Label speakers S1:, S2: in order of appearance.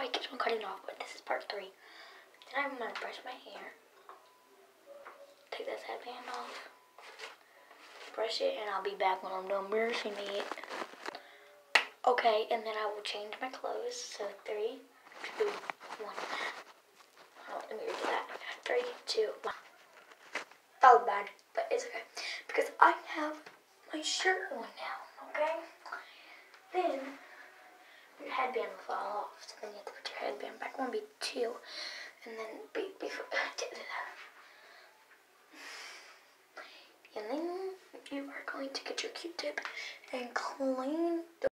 S1: keeps on cutting off, but this is part 3. Then I'm gonna brush my hair. Take this headband off. Brush it, and I'll be back when I'm done brushing it. Okay, and then I will change my clothes. So 3, 2, 1. Oh, let me redo that. 3, 2, 1. That was bad, but it's okay. Because I have my shirt on now, okay? Then your headband will fall off. So then you have to put your headband back. 1, 2. And then before and then you are going to get your Q-tip and clean the